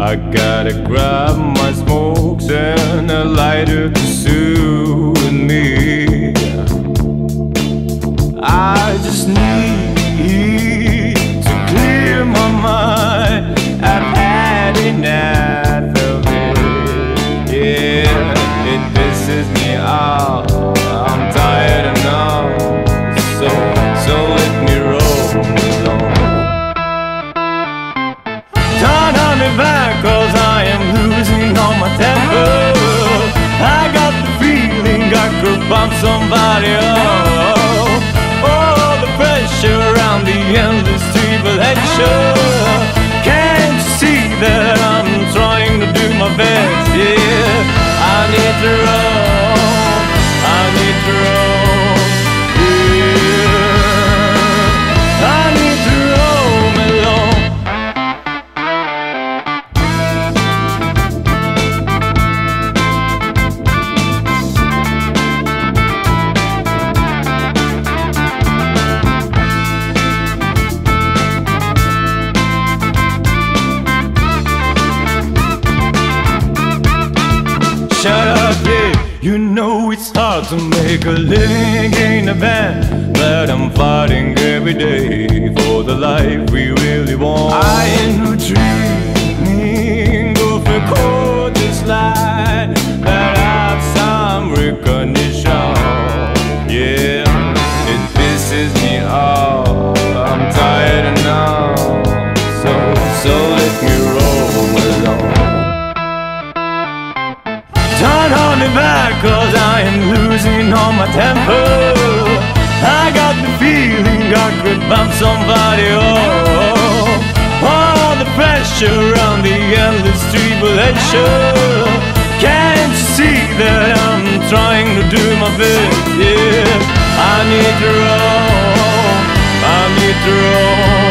I gotta grab my smokes and a lighter to soothe me. I just need to clear my mind. I've had enough of it. Yeah, it pisses me off. I'm tired enough. So let me roll along. Don't hold me back, cause I am losing all my temper. I got the feeling I could bump somebody up. Oh, the pressure around the endless tribulation. Can't you see that I'm trying to do my best? Yeah, I need to roll, I need to roll. Yeah, I need to roll me long. Shut up, yeah. You know it's hard to make a living in a band, but I'm fighting every day for the life we really want. I ain't no dreaming of a gorgeous life that have some recognition. Yeah, it pisses me off. I'm tired enough. So let me roll along. Don't hold me back, cause I am losing all my temper. I got the feeling I could bump somebody up. All the pressure on the endless tribulation. Can't you see that I'm trying to do my best? Yeah, I need to roll, I need to roll.